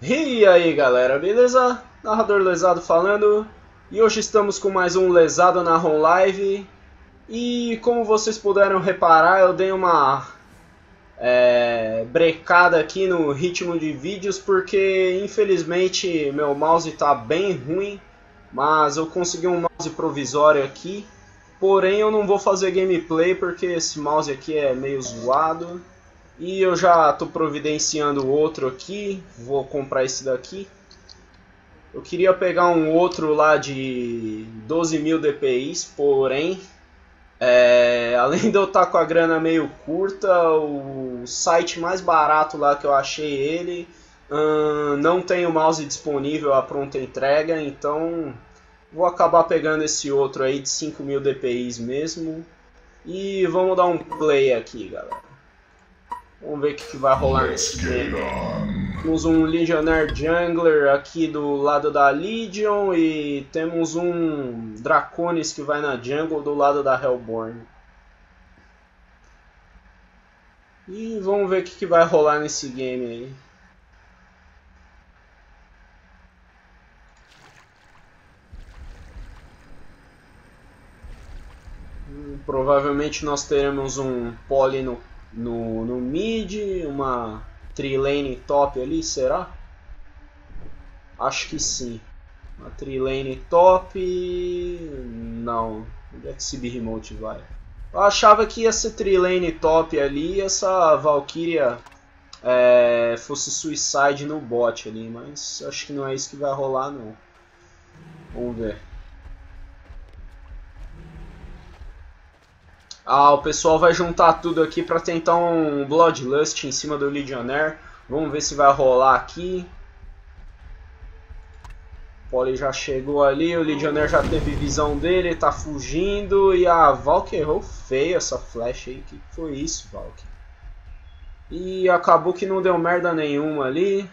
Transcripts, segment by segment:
E aí galera, beleza? Narrador Lesado falando. E hoje estamos com mais um Lesado na Home Live. E como vocês puderam reparar, eu dei uma brecada aqui no ritmo de vídeos porque infelizmente meu mouse está bem ruim. Mas eu consegui um mouse provisório aqui. Porém eu não vou fazer gameplay porque esse mouse aqui é meio zoado. E eu já estou providenciando outro aqui, vou comprar esse daqui. Eu queria pegar um outro lá de 12.000 dpi, porém, além de eu estar com a grana meio curta, o site mais barato lá que eu achei ele, não tem o mouse disponível à pronta entrega, então vou acabar pegando esse outro aí de 5.000 dpi mesmo. E vamos dar um play aqui, galera. Vamos ver o que vai rolar nesse game. Temos um Legionnaire Jungler aqui do lado da Legion e temos um Draconis que vai na Jungle do lado da Hellborn. E vamos ver o que vai rolar nesse game aí. Provavelmente nós teremos um poly no mid, uma trilane top ali, será? Acho que sim. Uma trilane top... não. Onde é que esse Behemoth vai? Eu achava que ia ser trilane top ali e essa Valkyria fosse suicide no bot ali, mas acho que não é isso que vai rolar não. Vamos ver. Ah, o pessoal vai juntar tudo aqui para tentar um Bloodlust em cima do Legionnaire. Vamos ver se vai rolar aqui. O Poly já chegou ali, o Legionnaire já teve visão dele, tá fugindo. E a Valk errou feio essa flash aí. Que foi isso, Valk? E acabou que não deu merda nenhuma ali.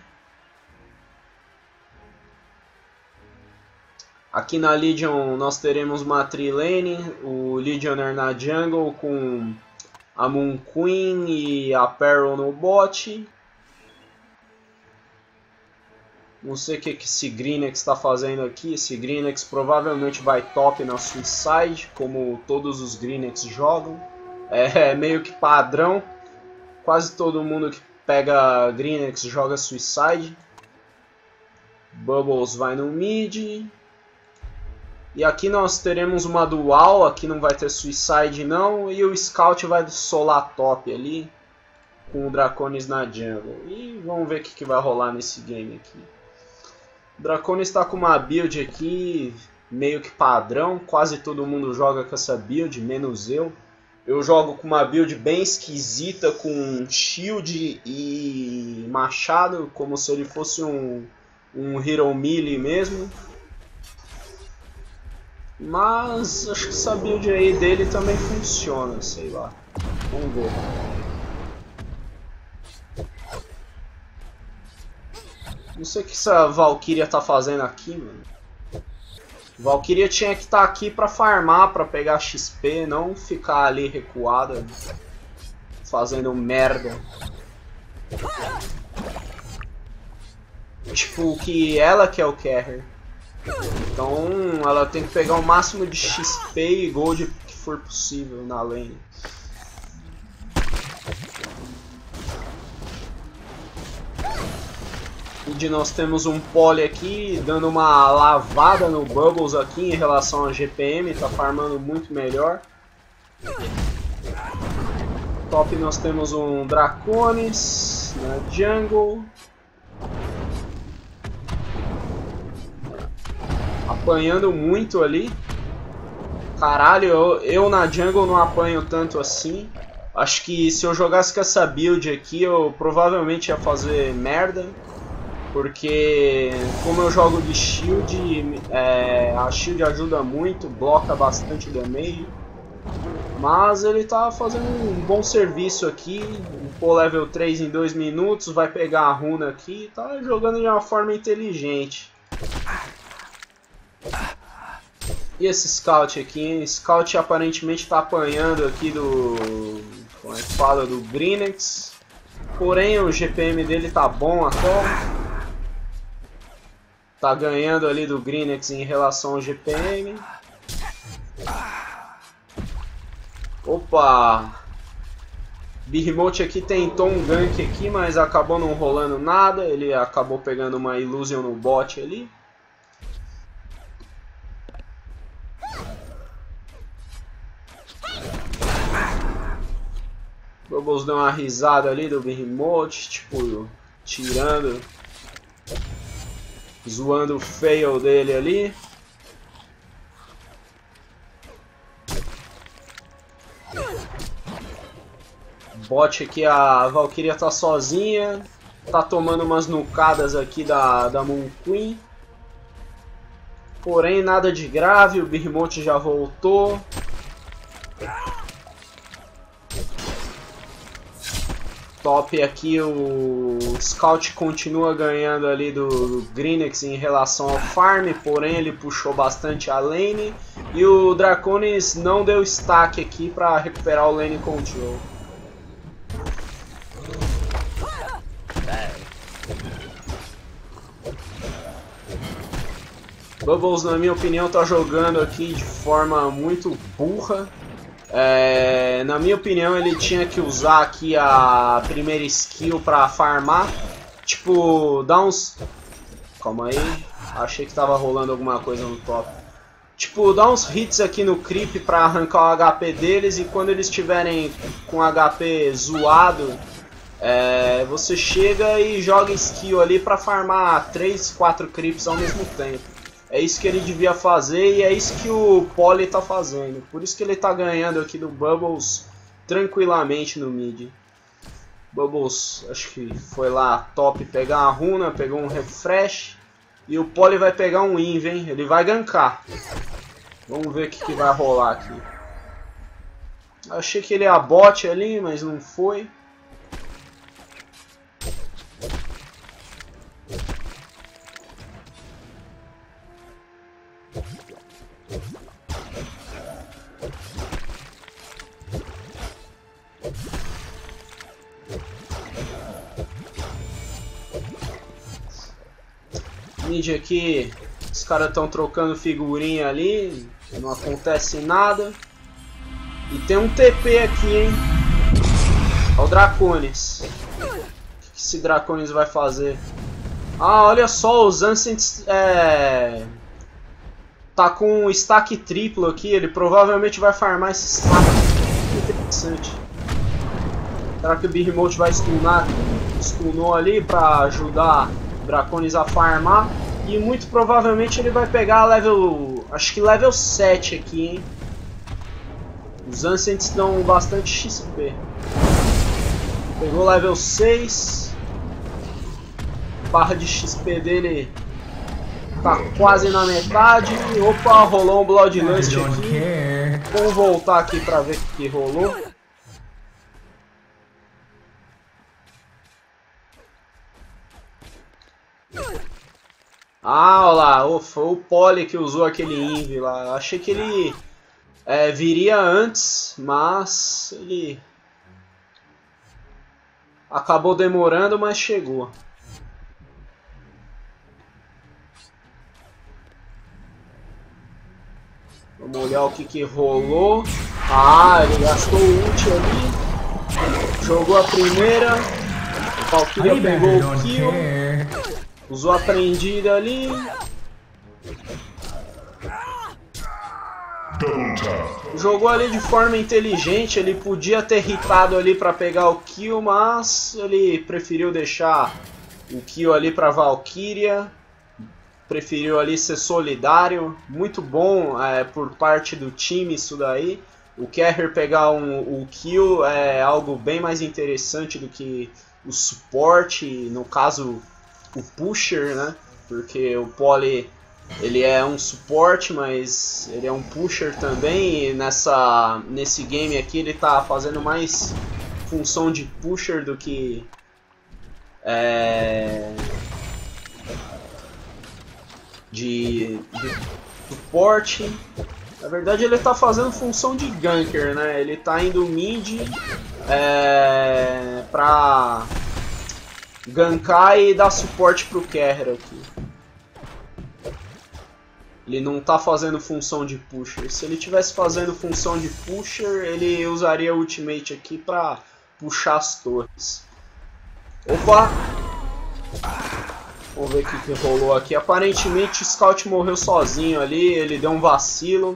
Aqui na Legion nós teremos uma trilane, o Legionnaire na jungle com a Moon Queen e a Peril no bot. Não sei o que esse Greenex está fazendo aqui, esse Greenex provavelmente vai top na Suicide, como todos os Greenex jogam. É meio que padrão, quase todo mundo que pega Greenex joga Suicide. Bubbles vai no mid. E aqui nós teremos uma dual, aqui não vai ter Suicide não, e o Scout vai solar top ali, com o Draconis na jungle. E vamos ver o que vai rolar nesse game aqui. O Draconis está com uma build aqui, meio que padrão, quase todo mundo joga com essa build, menos eu. Eu jogo com uma build bem esquisita, com shield e machado, como se ele fosse um Hero Melee mesmo. Mas acho que essa build aí dele também funciona, sei lá. Vamos ver. Não sei o que essa Valkyria tá fazendo aqui, mano. Valkyria tinha que estar aqui pra farmar, pra pegar XP, não ficar ali recuada, fazendo merda. Tipo, que ela que é o carry. Então ela tem que pegar o máximo de XP e Gold que for possível na lane. E nós temos um Poly aqui dando uma lavada no Bubbles aqui em relação a GPM, tá farmando muito melhor. Top nós temos um Draconis na jungle. Apanhando muito ali. Caralho, eu na jungle não apanho tanto assim. Acho que se eu jogasse com essa build aqui, eu provavelmente ia fazer merda. Porque como eu jogo de shield, a shield ajuda muito, bloca bastante damage. Mas ele tá fazendo um bom serviço aqui. Pô, level 3 em 2 minutos, vai pegar a runa aqui. Tá jogando de uma forma inteligente. E esse Scout aqui, hein? Scout aparentemente está apanhando aqui como é que fala, do Greenex. Porém o GPM dele tá bom até. Tá ganhando ali do Greenex em relação ao GPM. Opa! Behemoth aqui tentou um gank aqui, mas acabou não rolando nada. Ele acabou pegando uma Illusion no bot ali. Bubbles deu uma risada ali do Behemoth, tipo, tirando, zoando o fail dele ali. Bot aqui, a Valkyria tá sozinha, tá tomando umas nucadas aqui da Moon Queen. Porém, nada de grave, o Behemoth já voltou. Top aqui, o Scout continua ganhando ali do Greenex em relação ao farm, porém ele puxou bastante a lane. E o Draconis não deu stack aqui para recuperar o lane control. Bubbles, na minha opinião, tá jogando aqui de forma muito burra. Na minha opinião, ele tinha que usar aqui a primeira skill pra farmar. Tipo, dar uns... Calma aí, achei que tava rolando alguma coisa no top. Tipo, dar uns hits aqui no creep pra arrancar o HP deles. E quando eles estiverem com HP zoado, você chega e joga skill ali pra farmar 3, 4 creeps ao mesmo tempo. É isso que ele devia fazer e é isso que o Poly tá fazendo. Por isso que ele tá ganhando aqui do Bubbles tranquilamente no mid. Bubbles, acho que foi lá top pegar a runa, pegou um refresh. E o Poly vai pegar um inv, hein? Ele vai gankar. Vamos ver o que vai rolar aqui. Achei que ele ia bot ali, mas não foi. Mid aqui, os caras estão trocando figurinha ali, não acontece nada. E tem um TP aqui, hein? Olha o Draconis. O que esse Draconis vai fazer? Ah, olha só, os Ancients tá com um stack triplo aqui, ele provavelmente vai farmar esse stack. Que interessante. Será que o Behemoth vai stunar? Stunou ali pra ajudar o Draconis a farmar. E muito provavelmente ele vai pegar level... acho que level 7 aqui, hein? Os Ancients dão bastante XP. Pegou level 6. Barra de XP dele tá quase na metade. Opa, rolou um Bloodlust aqui. Vamos voltar aqui pra ver o que rolou. Ah, olha lá, foi o Poly que usou aquele inv lá. Achei que ele viria antes, mas ele acabou demorando, mas chegou. Vamos olhar o que rolou. Ah, ele gastou o ult ali. Jogou a primeira. O Valkyria pegou o kill. Usou a prendida ali. Jogou ali de forma inteligente. Ele podia ter hitado ali para pegar o kill, mas ele preferiu deixar o kill ali para Valkyria. Preferiu ali ser solidário. Muito bom por parte do time isso daí. O Carrier pegar o kill é algo bem mais interessante do que o suporte, no caso o pusher, né? Porque o Poly ele é um suporte, mas ele é um pusher também. E nesse game aqui ele tá fazendo mais função de pusher do que de suporte. Na verdade ele tá fazendo função de ganker, né? Ele tá indo mid pra gankar e dar suporte pro Carrier aqui. Ele não tá fazendo função de pusher. Se ele tivesse fazendo função de pusher, ele usaria o ultimate aqui pra puxar as torres. Opa! Vamos ver o que rolou aqui. Aparentemente o Scout morreu sozinho ali, ele deu um vacilo.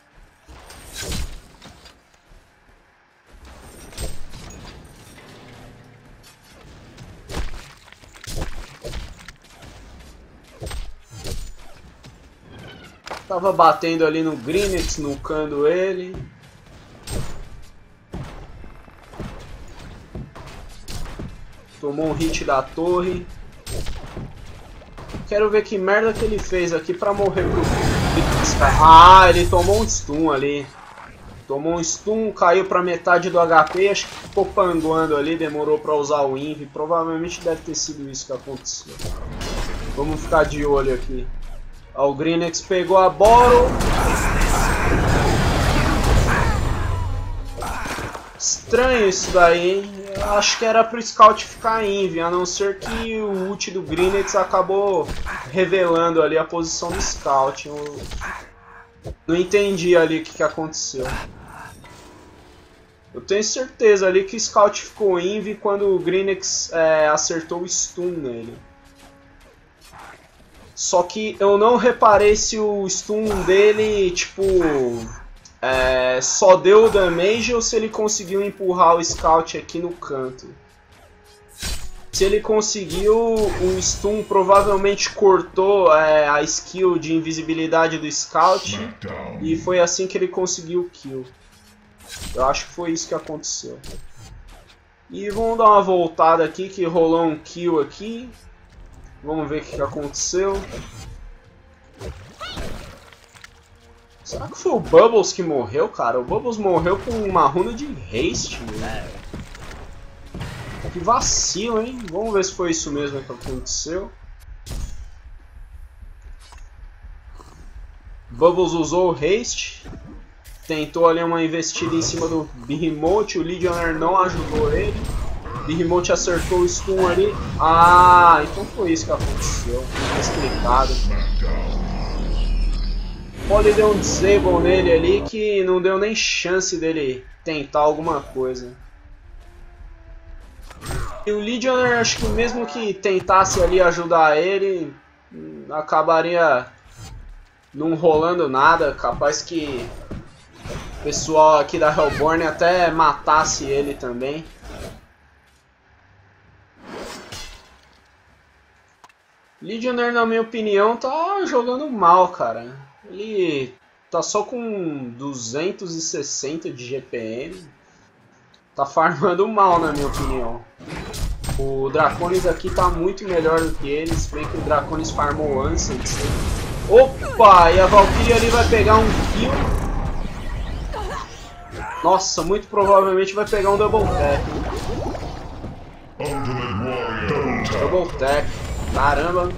Tava batendo ali no Greenix, nukando ele. Tomou um hit da torre. Quero ver que merda que ele fez aqui pra morrer pro Greenix. Ah, ele tomou um stun ali. Tomou um stun, caiu pra metade do HP. Acho que ficou panguando ali, demorou pra usar o Inv. Provavelmente deve ter sido isso que aconteceu. Vamos ficar de olho aqui. O Greenix pegou a Boro. Estranho isso daí, hein? Eu acho que era pro Scout ficar Inv, a não ser que o ult do Greenix acabou revelando ali a posição do Scout. Eu não entendi ali o que aconteceu. Eu tenho certeza ali que o Scout ficou Inv quando o Greenix acertou o stun nele. Só que eu não reparei se o stun dele, tipo, só deu damage ou se ele conseguiu empurrar o Scout aqui no canto. Se ele conseguiu, o stun provavelmente cortou a skill de invisibilidade do Scout e foi assim que ele conseguiu o kill. Eu acho que foi isso que aconteceu. E vamos dar uma voltada aqui que rolou um kill aqui. Vamos ver o que aconteceu. Será que foi o Bubbles que morreu, cara? O Bubbles morreu com uma runa de haste, mano. Que vacilo, hein? Vamos ver se foi isso mesmo que aconteceu. Bubbles usou o haste. Tentou ali uma investida em cima do Behemoth. O Legionnaire não ajudou ele. Behemoth acertou o stun ali. Ah, então foi isso que aconteceu. Tá explicado. Poli deu um disable nele ali que não deu nem chance dele tentar alguma coisa. E o Legionnaire, acho que mesmo que tentasse ali ajudar ele, acabaria não rolando nada. Capaz que o pessoal aqui da Hellborn até matasse ele também. Legionnaire, na minha opinião, tá jogando mal, cara. Ele tá só com 260 de GPM. Tá farmando mal, na minha opinião. O Draconis aqui tá muito melhor do que ele. Se bem que o Draconis farmou antes. Opa! E a Valkyrie ali vai pegar um kill. Nossa, muito provavelmente vai pegar um Double Tap. Double Tap. Caramba.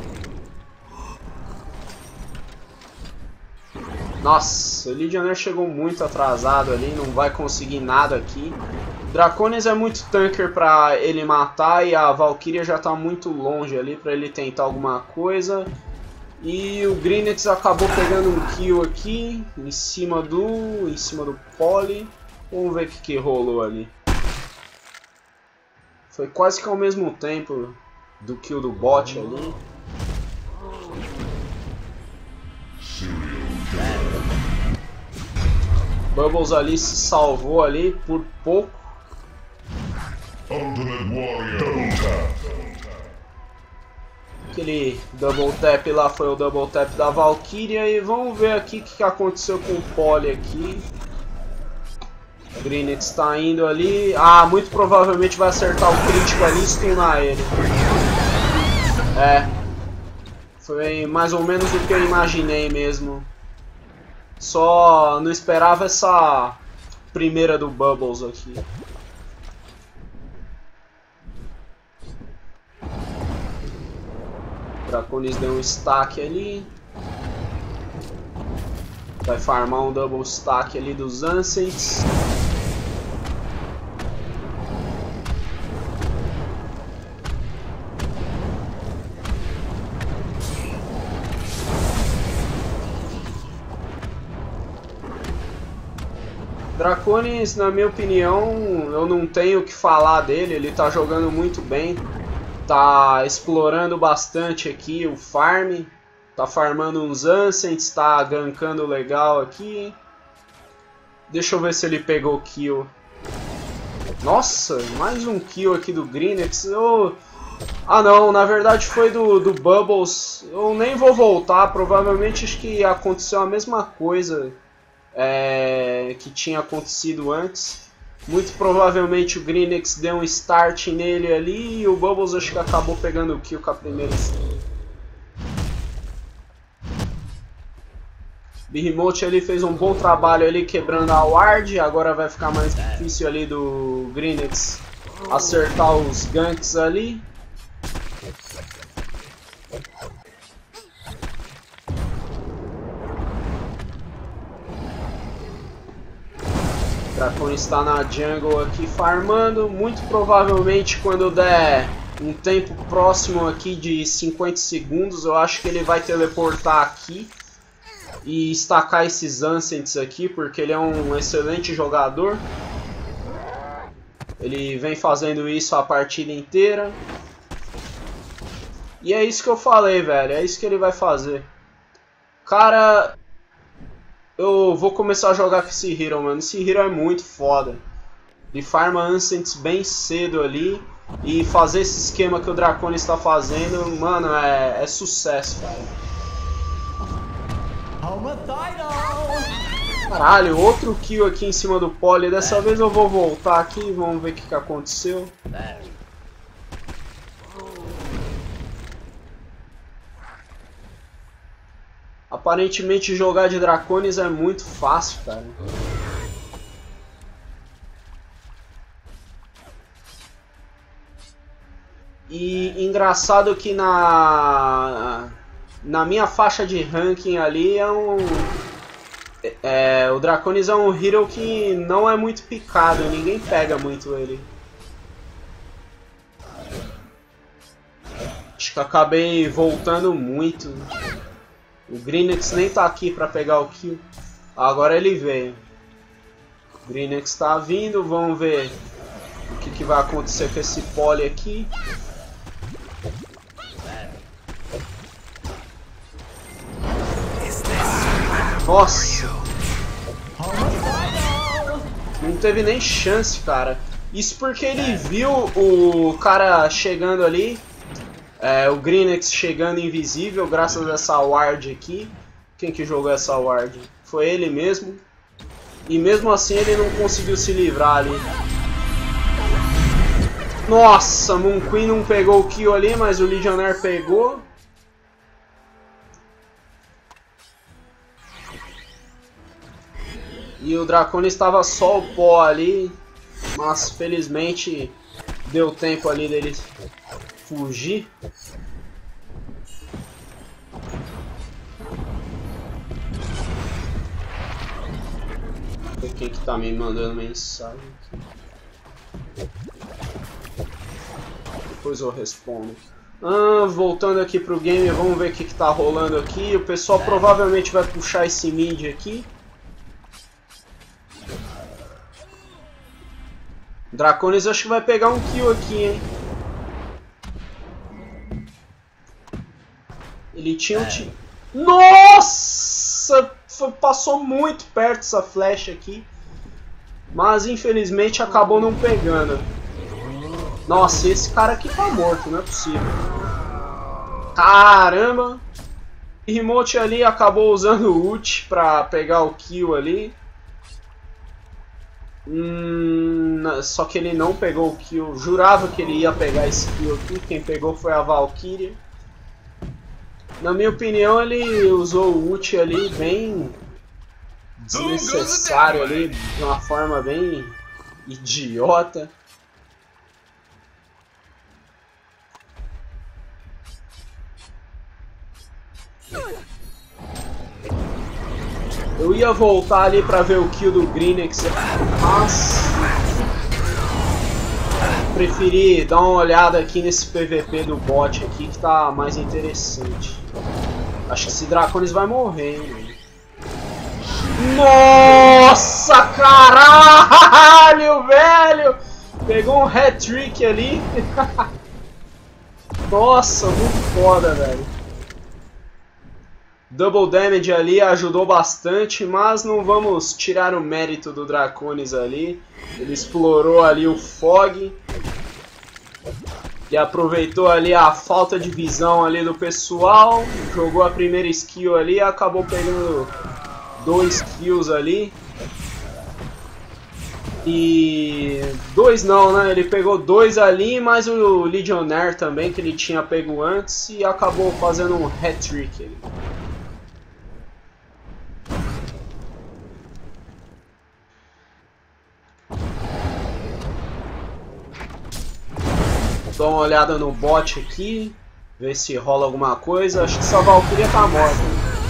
Nossa, o Legionnaire chegou muito atrasado ali, não vai conseguir nada aqui. Draconis é muito tanker pra ele matar e a Valkyria já tá muito longe ali pra ele tentar alguma coisa. E o Greenix acabou pegando um kill aqui em cima do Poli. Vamos ver o que rolou ali. Foi quase que ao mesmo tempo do kill do bot ali. Bubbles ali se salvou ali por pouco. Aquele double tap lá foi o double tap da Valkyria. E vamos ver aqui o que aconteceu com o Poli aqui. O Greenix está indo ali. Ah, muito provavelmente vai acertar o crítico ali e stunar ele. Foi mais ou menos o que eu imaginei mesmo. Só não esperava essa primeira do Bubbles aqui. O Draconis deu um stack ali. Vai farmar um double stack ali dos Ancients. Draconis, na minha opinião, eu não tenho o que falar dele, ele tá jogando muito bem, tá explorando bastante aqui o farm, tá farmando uns Ancients, tá gankando legal aqui. Deixa eu ver se ele pegou kill. Nossa, mais um kill aqui do Greenex. Ah não, na verdade foi do Bubbles. Eu nem vou voltar, provavelmente acho que aconteceu a mesma coisa que tinha acontecido antes. Muito provavelmente o Greenex deu um start nele ali e o Bubbles acho que acabou pegando o kill com a primeira skill. Behemoth ali fez um bom trabalho ali quebrando a ward, agora vai ficar mais difícil ali do Greenex acertar os ganks ali. O Dracon está na jungle aqui farmando, muito provavelmente quando der um tempo próximo aqui de 50 segundos, eu acho que ele vai teleportar aqui e estacar esses Ancients aqui, porque ele é um excelente jogador. Ele vem fazendo isso a partida inteira. E é isso que eu falei, velho. É isso que ele vai fazer. Cara, eu vou começar a jogar com esse Hero, mano. Esse Hero é muito foda. Ele farma Ancients bem cedo ali. E fazer esse esquema que o Draconis está fazendo, mano, é sucesso, cara. Caralho, outro kill aqui em cima do Poly. Dessa vez eu vou voltar aqui e vamos ver o que aconteceu. Aparentemente jogar de Draconis é muito fácil, cara. E engraçado que na minha faixa de ranking ali o Draconis é um hero que não é muito picado, ninguém pega muito ele. Acho que acabei voltando muito. O Greenex nem tá aqui pra pegar o kill. Agora ele veio. O Greenex tá vindo, vamos ver o que vai acontecer com esse Poly aqui. Nossa! Não teve nem chance, cara. Isso porque ele viu o cara chegando ali. O Greenex chegando invisível graças a essa ward aqui. Quem que jogou essa ward? Foi ele mesmo. E mesmo assim ele não conseguiu se livrar ali. Nossa, Moon Queen não pegou o kill ali, mas o Legionnaire pegou. E o Draconis estava só o pó ali, mas felizmente deu tempo ali dele fugir. Quem que tá me mandando mensagem aqui? Depois eu respondo. Voltando aqui pro game, vamos ver o que tá rolando aqui. O pessoal provavelmente vai puxar esse mid aqui. Draconis acho que vai pegar um kill aqui, hein? Ele tinha um tiro. Nossa! Passou muito perto essa flecha aqui. Mas infelizmente acabou não pegando. Nossa, esse cara aqui tá morto, não é possível. Caramba! O Remote ali acabou usando o ult pra pegar o kill ali. Só que ele não pegou o kill. Jurava que ele ia pegar esse kill aqui. Quem pegou foi a Valkyria. Na minha opinião, ele usou o ult ali bem desnecessário ali, de uma forma bem idiota. Eu ia voltar ali pra ver o kill do Greenex, mas preferi dar uma olhada aqui nesse PVP do bot aqui que tá mais interessante. Acho que esse Draconis vai morrer, hein, mano. Nossa, caralho, velho! Pegou um hat-trick ali. Nossa, muito foda, velho. Double damage ali ajudou bastante, mas não vamos tirar o mérito do Draconis ali. Ele explorou ali o Fog e aproveitou ali a falta de visão ali do pessoal. Jogou a primeira skill ali e acabou pegando 2 kills ali. E 2 não, né? Ele pegou 2 ali, mais o Legionnaire também, que ele tinha pego antes, e acabou fazendo um hat-trick ali. Dá uma olhada no bot aqui, ver se rola alguma coisa. Acho que essa Valkyria tá morta.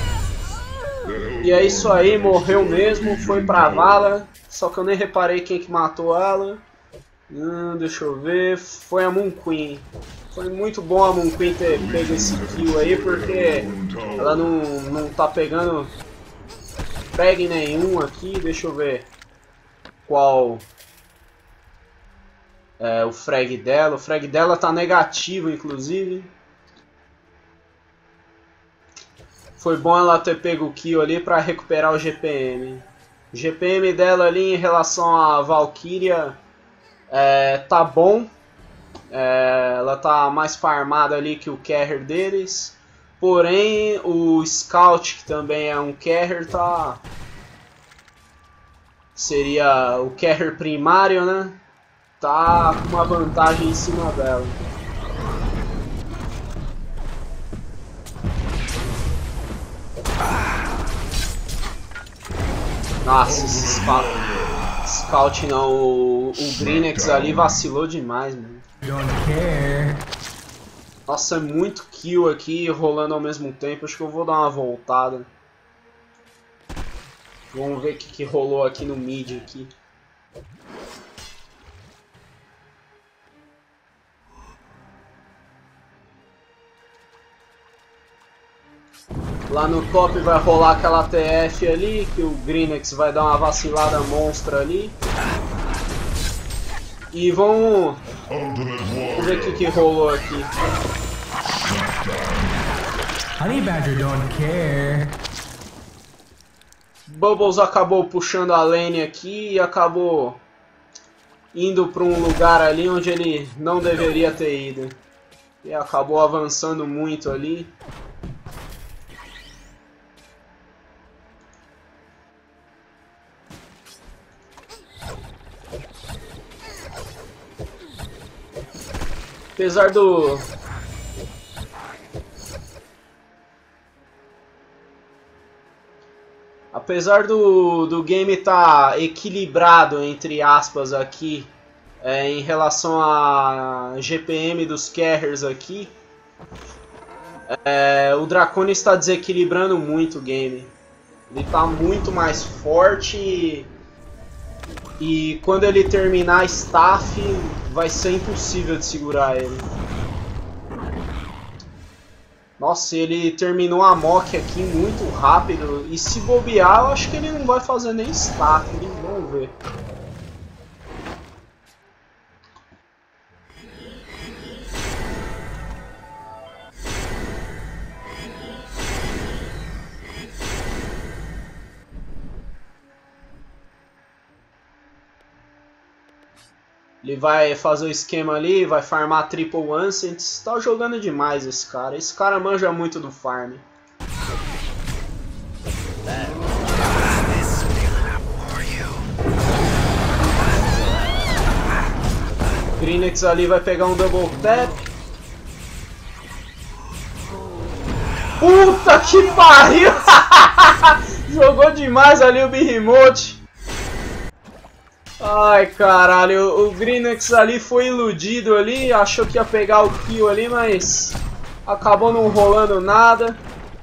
E é isso aí, morreu mesmo, foi pra vala. Só que eu nem reparei quem que matou ela. Deixa eu ver. Foi a Moon Queen. Foi muito bom a Moon Queen ter pego esse kill aí, porque ela não tá pegando frag nenhum aqui. Deixa eu ver qual é o frag dela. O frag dela tá negativo, inclusive. Foi bom ela ter pego o kill ali pra recuperar o GPM. O GPM dela ali em relação à Valkyria tá bom. Ela tá mais farmada ali que o carrier deles. Porém, o Scout, que também é um carrier, seria o carrier primário, né? Tá com uma vantagem em cima dela. Nossa, esse Scout não, o Greenex ali vacilou demais, mano. Nossa, é muito kill aqui rolando ao mesmo tempo, acho que eu vou dar uma voltada. Vamos ver o que rolou aqui no mid aqui. Lá no top vai rolar aquela TF ali, que o Greenex vai dar uma vacilada monstra ali. E vamos ver o que rolou aqui. Honey Badger don't care. Bubbles acabou puxando a lane aqui e acabou indo para um lugar ali onde ele não deveria ter ido. E acabou avançando muito ali. Apesar do game estar equilibrado, entre aspas, aqui, em relação a GPM dos carriers aqui, o Draconis está desequilibrando muito o game. Ele está muito mais forte e quando ele terminar staff, vai ser impossível de segurar ele. Nossa, ele terminou a mock aqui muito rápido. E se bobear, eu acho que ele não vai fazer nem staff. Vamos ver. Ele vai fazer o esquema ali, vai farmar Triple Ancients. Tá jogando demais esse cara. Esse cara manja muito do farm. Greenex ali vai pegar um Double Tap. Puta que pariu! Jogou demais ali o Behemoth. Ai, caralho, o Greenex ali foi iludido ali, achou que ia pegar o kill ali, mas acabou não rolando nada.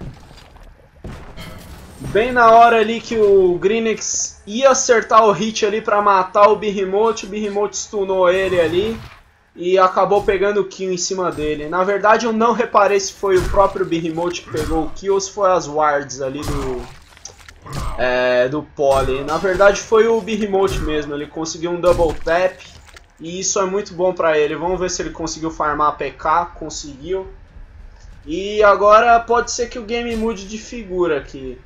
Bem na hora ali que o Greenex ia acertar o hit ali pra matar o Behemoth stunou ele ali e acabou pegando o kill em cima dele. Na verdade eu não reparei se foi o próprio Behemoth que pegou o kill ou se foi as wards ali do Poly. Na verdade foi o Behemoth mesmo, ele conseguiu um double tap e isso é muito bom pra ele. Vamos ver se ele conseguiu farmar a PK, conseguiu. E agora pode ser que o game mude de figura aqui.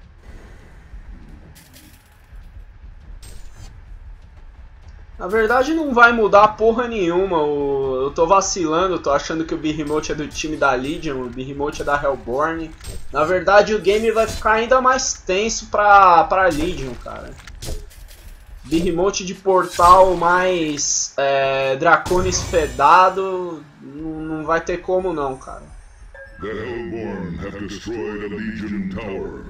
Na verdade não vai mudar porra nenhuma, eu tô vacilando, tô achando que o Behemoth é do time da Legion, o Behemoth é da Hellborn. Na verdade o game vai ficar ainda mais tenso pra Legion, cara. Behemoth de portal mais Draconis fedado, não vai ter como não, cara. The Hellborn have destroyed a Legion tower.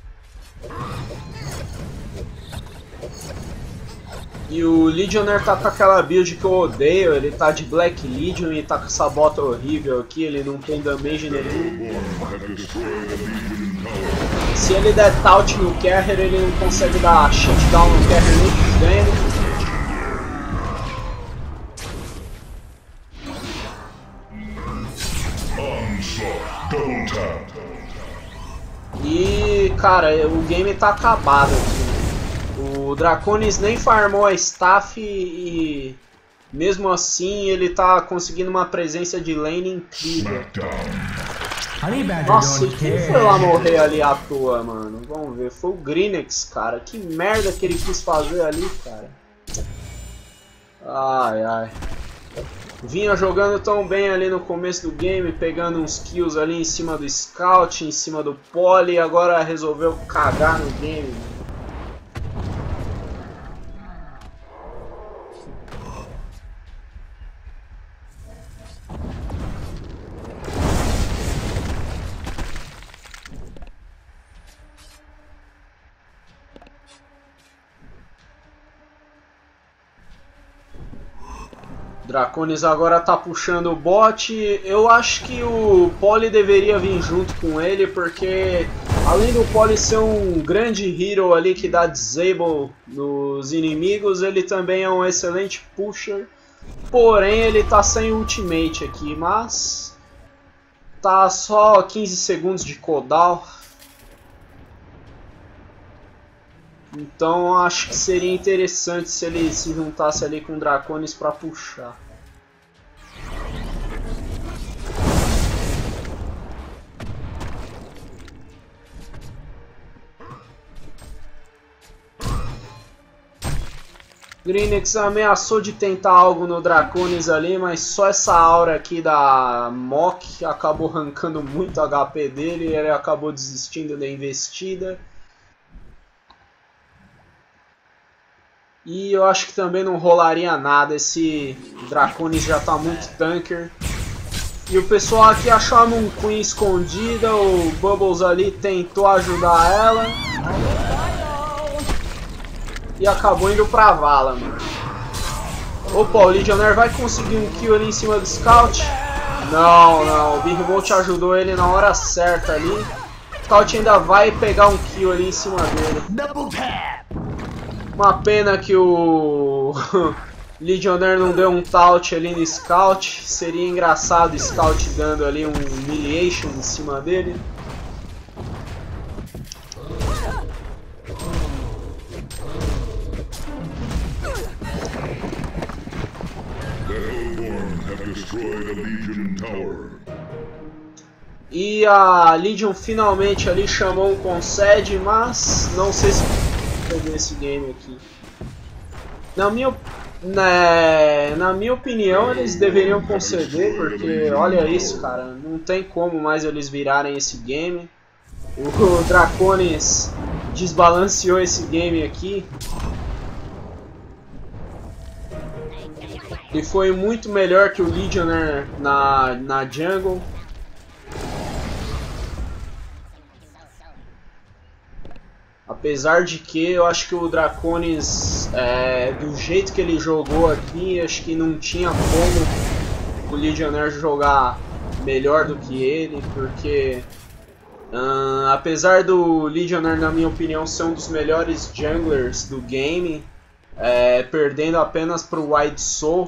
E o Legionnaire tá com aquela build que eu odeio, ele tá de Black Legion e tá com essa bota horrível aqui, ele não tem damage nenhum. Se ele der taunt no carrier, ele não consegue dar shutdown no carrier nem fudendo. E cara, o game tá acabado aqui. O Draconis nem farmou a staff e mesmo assim ele tá conseguindo uma presença de lane incrível. Nossa, quem foi lá morrer ali à toa, mano? Vamos ver, foi o Greenix, cara. Que merda que ele quis fazer ali, cara. Ai, ai. Vinha jogando tão bem ali no começo do game, pegando uns kills ali em cima do Scout, em cima do Poly, e agora resolveu cagar no game, mano. Draconis agora tá puxando o bot. Eu acho que o Poly deveria vir junto com ele, porque além do Poly ser um grande hero ali que dá disable nos inimigos, ele também é um excelente pusher. Porém ele tá sem ultimate aqui, mas tá só 15 segundos de cooldown. Então acho que seria interessante se ele se juntasse ali com o Draconis pra puxar. Greenix ameaçou de tentar algo no Draconis ali, mas só essa aura aqui da Mok acabou arrancando muito HP dele e ele acabou desistindo da investida. E eu acho que também não rolaria nada, esse Draconis já tá muito tanker. E o pessoal aqui achou a Moon Queen escondida, o Bubbles ali tentou ajudar ela. E acabou indo pra vala, mano. Opa, o Legionnaire vai conseguir um kill ali em cima do Scout. Não, não, o Behemoth ajudou ele na hora certa ali. O Scout ainda vai pegar um kill ali em cima dele. Uma pena que o Legionnaire não deu um taunt ali no Scout. Seria engraçado o Scout dando ali um humiliation em cima dele. E a Legion finalmente ali chamou um concede, mas não sei se peguei esse game aqui. Na minha opinião eles deveriam conceder, porque olha isso, cara, não tem como mais eles virarem esse game. O Draconis desbalanceou esse game aqui. E foi muito melhor que o Legionnaire na jungle. Apesar de que eu acho que o Draconis, do jeito que ele jogou aqui, acho que não tinha como o Legionnaire jogar melhor do que ele, porque apesar do Legionnaire, na minha opinião, ser um dos melhores junglers do game, perdendo apenas para o Wide Soul,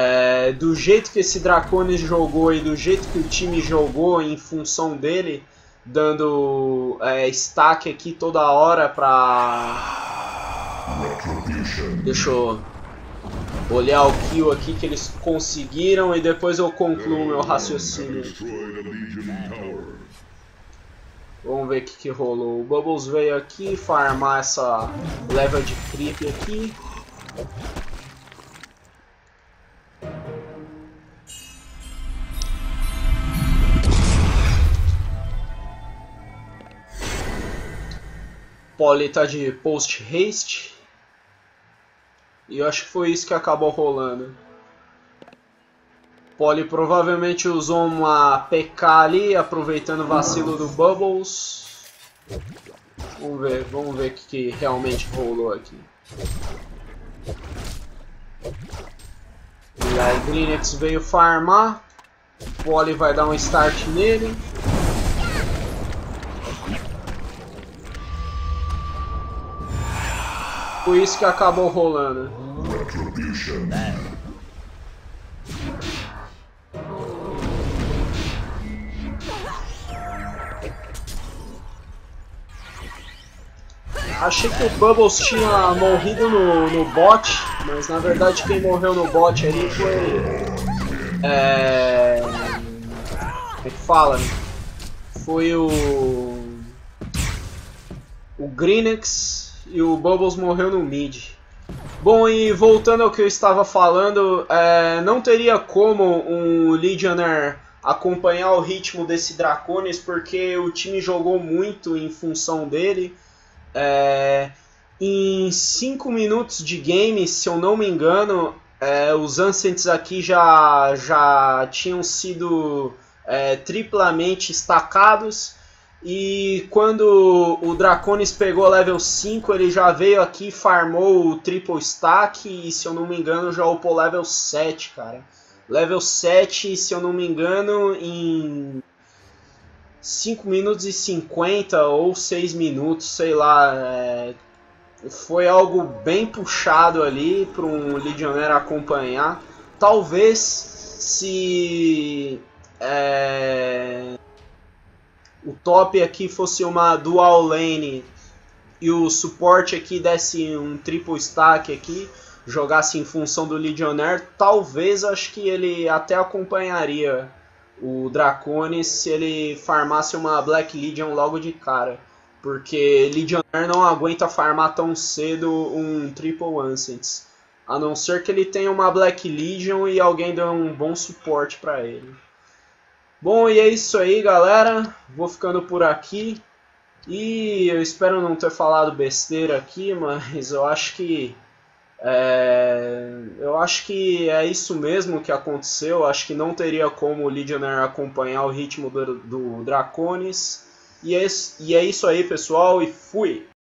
do jeito que esse Draconis jogou e do jeito que o time jogou em função dele, dando stack aqui toda hora pra... Deixa eu olhar o kill aqui que eles conseguiram e depois eu concluo meu raciocínio. Vamos ver o que rolou. O Bubbles veio aqui farmar essa level de creep aqui. Polly tá de post haste. E eu acho que foi isso que acabou rolando. Polly provavelmente usou uma PK ali, aproveitando o vacilo do Bubbles. Vamos ver o que realmente rolou aqui. E aí, Greenix veio farmar. Polly vai dar um start nele. Foi isso que acabou rolando. Achei que o Bubbles tinha morrido no bot, mas na verdade quem morreu no bot ali foi... Como é que fala? Foi o Greenix e o Bubbles morreu no mid. Bom, e voltando ao que eu estava falando, não teria como um Legionnaire acompanhar o ritmo desse Draconis, porque o time jogou muito em função dele. Em 5 minutos de game, se eu não me engano, os Ancients aqui já tinham sido triplamente estacados. E quando o Draconis pegou level 5, ele já veio aqui, farmou o triple stack e, se eu não me engano, já upou level 7, cara. Level 7, se eu não me engano, em 5 minutos e 50 ou 6 minutos, sei lá. Foi algo bem puxado ali para um Legionnaire acompanhar. Talvez se o top aqui fosse uma dual lane e o suporte aqui desse um triple stack aqui, jogasse em função do Legionnaire, talvez acho que ele até acompanharia o Draconis se ele farmasse uma Black Legion logo de cara, porque Legionnaire não aguenta farmar tão cedo um Triple Ancients, a não ser que ele tenha uma Black Legion e alguém dê um bom suporte para ele. Bom, e é isso aí, galera. Vou ficando por aqui. E eu espero não ter falado besteira aqui, mas eu acho que é isso mesmo que aconteceu. Acho que não teria como o Legionnaire acompanhar o ritmo do Draconis. E é isso aí, pessoal, e fui!